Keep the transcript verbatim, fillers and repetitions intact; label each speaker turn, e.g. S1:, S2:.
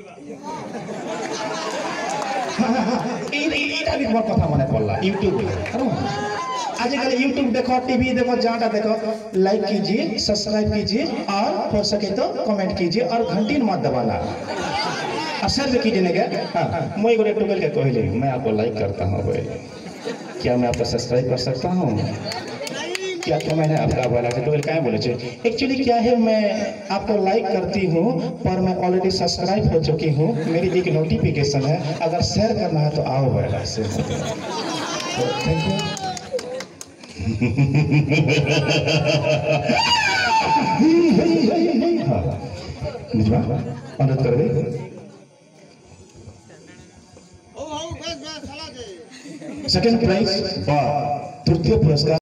S1: एटा भी मोर कथा मने पड़ला यूट्यूब आजकल यूट्यूब देखो टीवी देखो जहाँ देखो लाइक कीजिए सब्सक्राइब कीजिए और हो सके तो कमेंट कीजिए और घंटी मत दबाना और शेयर भी कीजिए क्या। हाँ मैं एक टूबेल के कहले मैं आपको लाइक करता हूँ भाई, क्या मैं आपको सब्सक्राइब कर सकता हूँ क्या? तो मैंने आपका बोला था टूबेल क्या बोले एक्चुअली क्या है मैं आपको लाइक करती हूँ पर मैं ऑलरेडी सब्सक्राइब हो चुकी हूँ, मेरी एक नोटिफिकेशन है, अगर शेयर करना है तो आओ बोला से। Thank you. अनुरोध कर सेकंड प्राइज तृतीय पुरस्कार